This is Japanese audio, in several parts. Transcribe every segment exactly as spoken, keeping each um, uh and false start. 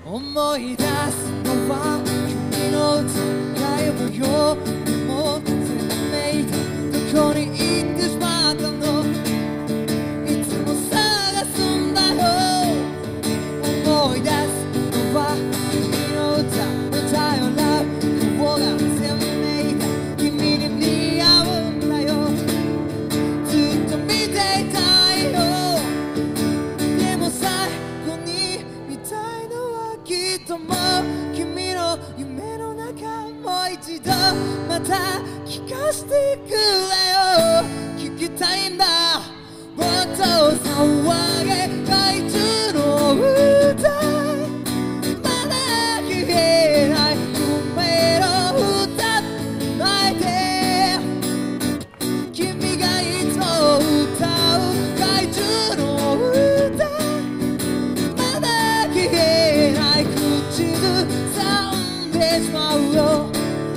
思い出すのは君の使いのようにもせめいてどこに行ってしまったのいつも探すんだよ思い出すのは君の歌歌よな心がせめいて君に似合うんだよずっと見ていたいよでも最後に見たいのはきっともう君の夢の中もう一度また聞かせてくれよ聞きたいんだもっと騒げ怪獣の歌まだ消えない夢の歌泣いて君がいつも歌う怪獣の歌まだ消えない口ずさんでしまうよ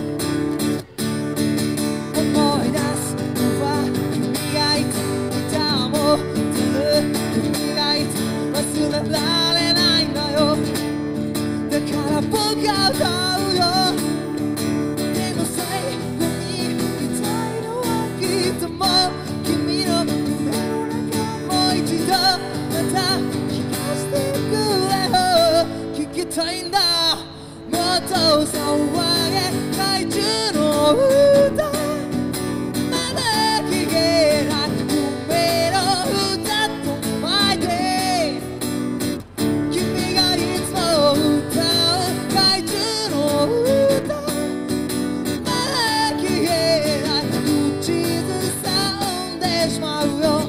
思い出すのは君がいつ歌もずっと君がいつ忘れられないんだよだから僕が歌うよでも最後に見たいのはきっともう君の夢の中もう一度また聞かせてくれよ聞きたいんだもっと騒げ怪獣の歌まだ消えない夢の歌と巻いて君がいつも歌う怪獣の歌まだ消えない口ずさんでしまうよ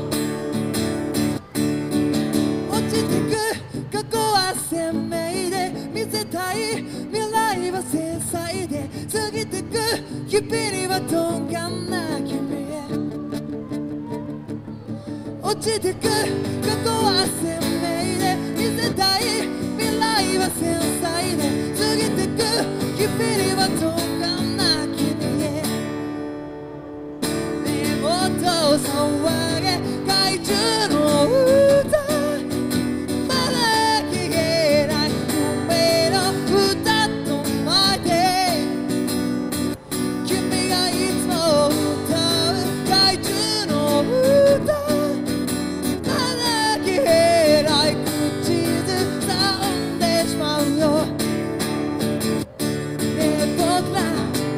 落ちてく過去は鮮明で見せたい未来は繊細で過ぎてく日々には鈍感な君へ落ちてく過去は鮮明で見せたい未来は繊細で過ぎてく日々には鈍感な君へねえもっと騒げ怪獣の歌まだ消えない夢の歌と巻いて君がいつも歌う怪獣の歌まだ消えない口ずさんでしまうよねえ僕ら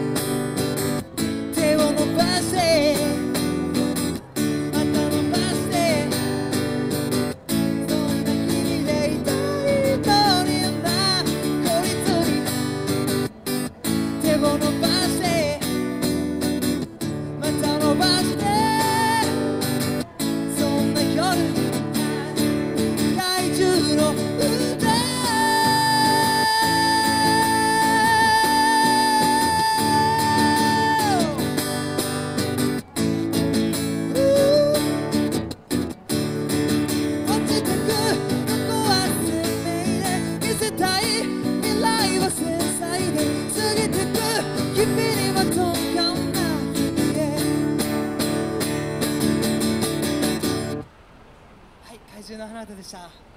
手を伸ばしてまた伸ばしてそんな君でいたいのになこいつに手を伸ばしてまた伸ばしてそんな夜に怪獣の歌落ちてく過去は鮮明で見せたい未来は繊細で過ぎてく日々には鈍感な君へはい怪獣の花歌でした。